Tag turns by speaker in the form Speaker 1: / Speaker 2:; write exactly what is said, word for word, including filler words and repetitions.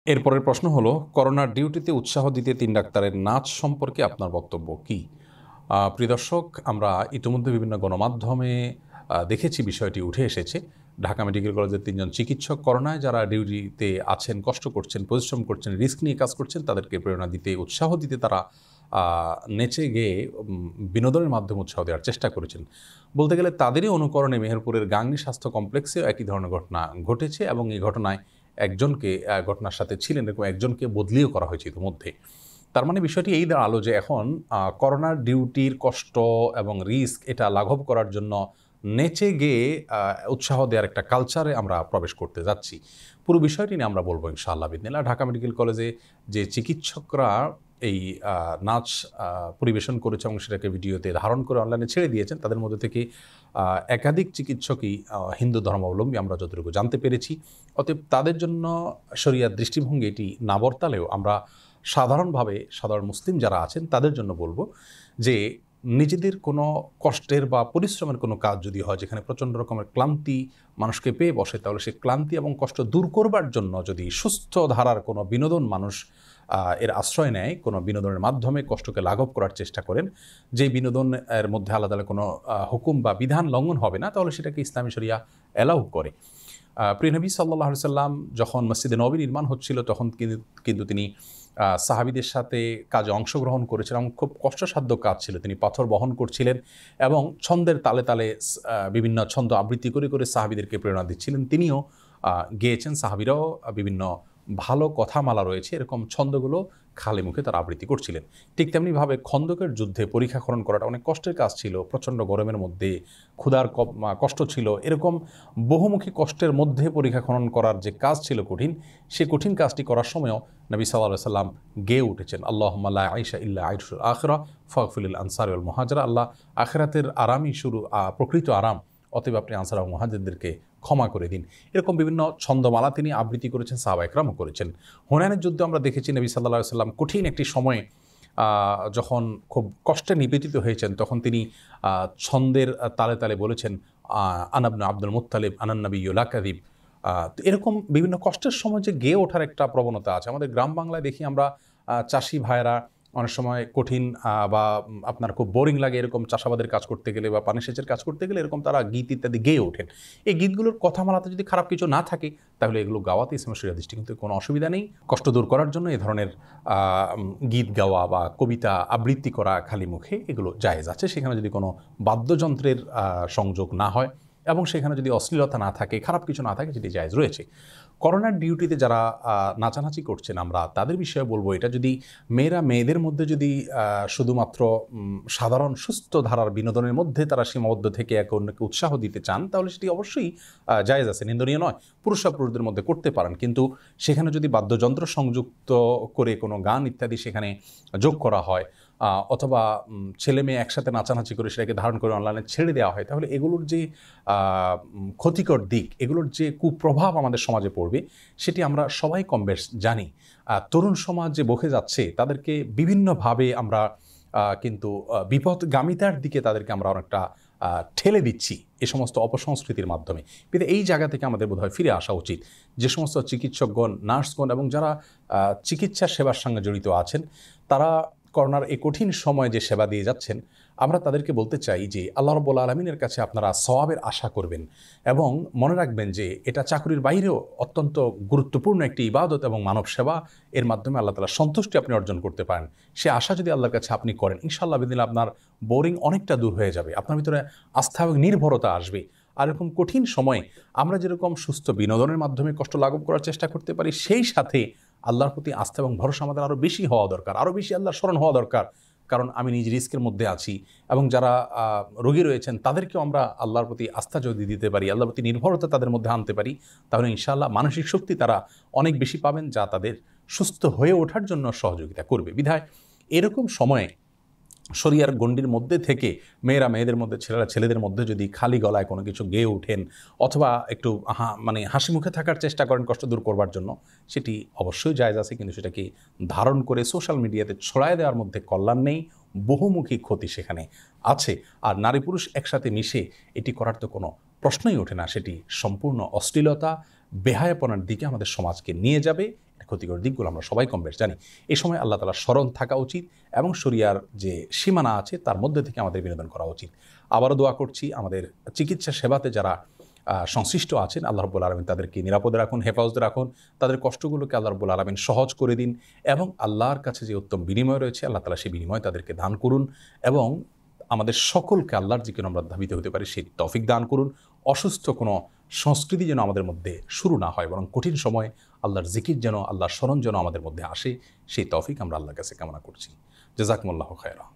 Speaker 1: এরপরের প্রশ্ন হলো, করোনার ডিউটিতে উৎসাহ দিতে তিন ডাক্তারের নাচ সম্পর্কে আপনার বক্তব্য কী? প্রিয় দর্শক, আমরা ইতিমধ্যে বিভিন্ন গণমাধ্যমে দেখেছি বিষয়টি উঠে এসেছে। ঢাকা মেডিকেল কলেজের তিনজন চিকিৎসক করোনায় যারা ডিউটিতে আছেন, কষ্ট করছেন, পরিশ্রম করছেন, রিস্ক নিয়ে কাজ করছেন, তাদেরকে প্রেরণা দিতে, উৎসাহ দিতে তারা নেচে গেয়ে বিনোদনের মাধ্যমে উৎসাহ দেওয়ার চেষ্টা করেছেন। বলতে গেলে তাদেরই অনুকরণে মেহেরপুরের গাংনী স্বাস্থ্য কমপ্লেক্সেও একই ধরনের ঘটনা ঘটেছে এবং এই ঘটনায় একজনকে, ঘটনার সাথে ছিলেন এরকম একজনকে বদলিও করা হয়েছে ইতিমধ্যে। তার মানে বিষয়টি এই দাঁড়ালো যে এখন করোনার ডিউটির কষ্ট এবং রিস্ক এটা লাঘব করার জন্য নেচে গিয়ে উৎসাহ দেওয়ার একটা কালচারে আমরা প্রবেশ করতে যাচ্ছি। পুরো বিষয়টি নিয়ে আমরা বলবো ইনশাআল্লাহ বিদিনিল্লাহ। ঢাকা মেডিকেল কলেজে যে চিকিৎসকরা এই নাচ পরিবেশন করেছে এবং সেটাকে ভিডিওতে ধারণ করে অনলাইনে ছেড়ে দিয়েছেন, তাদের মধ্যে থেকে একাধিক চিকিৎসকই হিন্দু ধর্মাবলম্বী আমরা যতটুকু জানতে পেরেছি। অতএব তাদের জন্য শরিয়ার দৃষ্টিভঙ্গি এটি না বর্তালেও আমরা সাধারণভাবে সাধারণ মুসলিম যারা আছেন তাদের জন্য বলবো যে নিজেদের কোনো কষ্টের বা পরিশ্রমের কোনো কাজ যদি হয় যেখানে প্রচণ্ড রকমের ক্লান্তি মানুষকে পেয়ে বসে, তাহলে সেই ক্লান্তি এবং কষ্ট দূর করবার জন্য যদি সুস্থ ধারার কোনো বিনোদন মানুষ এর আশ্রয় নেয়, কোনো বিনোদনের মাধ্যমে কষ্টকে লাঘব করার চেষ্টা করেন, যেই বিনোদনের মধ্যে আলাদা আলাদা কোনো হুকুম বা বিধান লঙ্ঘন হবে না, তাহলে সেটাকে ইসলামী শরিয়া অ্যালাউ করে। প্রিয় নবী সাল্লাল্লাহু আলাইহি সাল্লাম যখন মসজিদে নবী নির্মাণ হচ্ছিল তখন কিন্তু তিনি সাহাবীদের সাথে কাজে অংশগ্রহণ করেছিলেন এবং খুব কষ্টসাধ্য কাজ ছিল। তিনি পাথর বহন করছিলেন এবং ছন্দের তালে তালে বিভিন্ন ছন্দ আবৃত্তি করে করে সাহাবীদেরকে প্রেরণা দিচ্ছিলেন। তিনিও গেয়েছেন, সাহাবীরাও বিভিন্ন ভালো কথামালা রয়েছে এরকম ছন্দগুলো খালি মুখে তারা আবৃত্তি করছিলেন। ঠিক তেমনিভাবে খন্দকের যুদ্ধে পরীক্ষা খনন করাটা অনেক কষ্টের কাজ ছিল, প্রচণ্ড গরমের মধ্যে ক্ষুধার কষ্ট ছিল, এরকম বহুমুখী কষ্টের মধ্যে পরীক্ষা খনন করার যে কাজ ছিল কঠিন, সে কঠিন কাজটি করার সময়ও নবী সাল্লাল্লাহু আলাইহি সাল্লাম গেয়ে উঠেছেন, আল্লাহুম্মা লা আইশা ইল্লা আইশুল আখিরা ফাগফিরিল আনসার ওয়াল মুহাজিরা। আল্লাহ, আখিরাতের আরামই শুরু, প্রকৃত আরাম, অতএব আপনি আনসার এবং মুহাজিরদেরকে ক্ষমা করে দিন। এরকম বিভিন্ন ছন্দমালা তিনি আবৃত্তি করেছেন, সাহাবা একরামও করেছেন। হুনাইনের যুদ্ধে আমরা দেখেছি নবী সাল্লাল্লাহু আলাইহি সাল্লাম কঠিন একটি সময়ে যখন খুব কষ্টে নিবেদিত হয়েছেন তখন তিনি ছন্দের তালে তালে বলেছেন, আনা ইবনু আব্দুল মুত্তালিব আনান নাবিয়্যু লা কাযিব। এরকম বিভিন্ন কষ্টের সময় যে গেয়ে ওঠার একটা প্রবণতা আছে। আমাদের গ্রাম বাংলায় দেখি আমরা চাষি ভাইয়েরা অনেক সময় কঠিন বা আপনার খুব বোরিং লাগে এরকম চাষাবাদের কাজ করতে গেলে বা পানি সেচের কাজ করতে গেলে এরকম তারা গীত ইত্যাদি গেয়ে ওঠেন। এই গীতগুলোর কথামালাতে যদি খারাপ কিছু না থাকে তাহলে এগুলো গাওয়াতে ইসলামের শরিয়া দৃষ্টি কিন্তু কোনো অসুবিধা নেই। কষ্ট দূর করার জন্য এই ধরনের গীত গাওয়া বা কবিতা আবৃত্তি করা খালি মুখে এগুলো জায়েজ আছে, সেখানে যদি কোনো বাদ্যযন্ত্রের সংযোগ না হয় এবং সেখানে যদি অশ্লীলতা না থাকে, খারাপ কিছু না থাকে, যেটি জায়েজ রয়েছে। করোনার ডিউটিতে যারা নাচানাচি করছেন আমরা তাদের বিষয়ে বলবো, এটা যদি মেয়েরা মেয়েদের মধ্যে যদি শুধুমাত্র সাধারণ সুস্থ ধারার বিনোদনের মধ্যে তারা সীমাবদ্ধ থেকে একে অন্যকে উৎসাহ দিতে চান তাহলে সেটি অবশ্যই জায়েজ আছে, নিন্দনীয় নয়, পুরুষরা পুরুষদের মধ্যে করতে পারেন। কিন্তু সেখানে যদি বাদ্যযন্ত্র সংযুক্ত করে কোনো গান ইত্যাদি সেখানে যোগ করা হয় অথবা ছেলে মেয়ে একসাথে নাচানাচি করে সেটাকে ধারণ করে অনলাইনে ছেড়ে দেওয়া হয়, তাহলে এগুলোর যে ক্ষতিকর দিক, এগুলোর যে কুপ্রভাব আমাদের সমাজে পড়বে সেটি আমরা সবাই কম বেশ জানি। তরুণ সমাজ যে বকে যাচ্ছে তাদেরকে বিভিন্নভাবে আমরা কিন্তু বিপদগামিতার দিকে তাদেরকে আমরা অনেকটা ঠেলে দিচ্ছি এই সমস্ত অপসংস্কৃতির মাধ্যমে। কিন্তু এই জায়গা থেকে আমাদের বোধহয় ফিরে আসা উচিত। যে সমস্ত চিকিৎসকগণ, নার্সগণ এবং যারা চিকিৎসা সেবার সঙ্গে জড়িত আছেন তারা করোনার এই কঠিন সময়ে যে সেবা দিয়ে যাচ্ছেন, আমরা তাদেরকে বলতে চাই যে আল্লাহ রাব্বুল আলামিনের কাছে আপনারা সওয়াবের আশা করবেন এবং মনে রাখবেন যে এটা চাকরির বাইরেও অত্যন্ত গুরুত্বপূর্ণ একটি ইবাদত এবং মানব সেবা। এর মাধ্যমে আল্লাহ তাআলার সন্তুষ্টি আপনি অর্জন করতে পারেন। সে আশা যদি আল্লাহর কাছে আপনি করেন, ইনশাআল্লাহ বিদিনিল্লাহ আপনার বোরিং অনেকটা দূর হয়ে যাবে, আপনার ভিতরে আস্থা এবং নির্ভরতা আসবে। আর এরকম কঠিন সময়ে আমরা যেরকম সুস্থ বিনোদনের মাধ্যমে কষ্ট লাঘব করার চেষ্টা করতে পারি, সেই সাথে আল্লাহর প্রতি আস্থা এবং ভরসা আমাদের আরও বেশি হওয়া দরকার, আরও বেশি আল্লাহর স্মরণ হওয়া দরকার। কারণ আমি নিজ রিস্কের মধ্যে আছি এবং যারা রোগী রয়েছেন তাদেরকেও আমরা আল্লাহর প্রতি আস্থা যদি দিতে পারি, আল্লাহর প্রতি নির্ভরতা তাদের মধ্যে আনতে পারি, তাহলে ইনশাআল্লাহ মানসিক শক্তি তারা অনেক বেশি পাবেন, যা তাদের সুস্থ হয়ে ওঠার জন্য সহযোগিতা করবে। বিধায় এরকম সময়ে শরিয়ার গণ্ডির মধ্যে থেকে মেয়েরা মেয়েদের মধ্যে, ছেলেরা ছেলেদের মধ্যে যদি খালি গলায় কোনো কিছু গেয়ে ওঠেন অথবা একটু হা মানে হাসি মুখে থাকার চেষ্টা করেন কষ্ট দূর করবার জন্য, সেটি অবশ্যই জায়েজ আছে। কিন্তু সেটাকে ধারণ করে সোশ্যাল মিডিয়াতে ছড়ায় দেওয়ার মধ্যে কল্যাণ নেই, বহুমুখী ক্ষতি সেখানে আছে। আর নারী পুরুষ একসাথে মিশে এটি করার তো কোনো প্রশ্নই ওঠে না, সেটি সম্পূর্ণ অশ্লীলতা, বেহায়াপনার দিকে আমাদের সমাজকে নিয়ে যাবে। ক্ষতিকর দিকগুলো আমরা সবাই কম বেশ জানি। এই সময় আল্লাহ তাআলার স্মরণ থাকা উচিত এবং শরিয়ার যে সীমানা আছে তার মধ্যে থেকে আমাদের বিনোদন করা উচিত। আবারও দোয়া করছি আমাদের চিকিৎসা সেবাতে যারা সংশ্লিষ্ট আছেন, আল্লাহ রাব্বুল আলামিন তাদেরকে নিরাপদে রাখুন, হেফাজতে রাখুন, তাদের কষ্টগুলোকে আল্লাহ রাব্বুল আলামিন সহজ করে দিন এবং আল্লাহর কাছে যে উত্তম বিনিময় রয়েছে আল্লাহ তাআলা সেই বিনিময় তাদেরকে দান করুন এবং আমাদের সকলকে আল্লাহর জিকিরে আমরা ধাবিত হতে পারি সেই তৌফিক দান করুন। অসুস্থ কোনো সংস্কৃতি যেন আমাদের মধ্যে শুরু না হয়, বরং কঠিন সময় আল্লাহর জিকির যেন, আল্লাহর স্মরণ যেন আমাদের মধ্যে আসে, সেই তৌফিক আমরা আল্লাহর কাছে কামনা করছি। জাযাকুমুল্লাহু খায়রা।